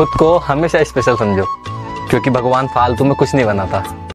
खुद को हमेशा स्पेशल समझो, क्योंकि भगवान फालतू में कुछ नहीं बनाता।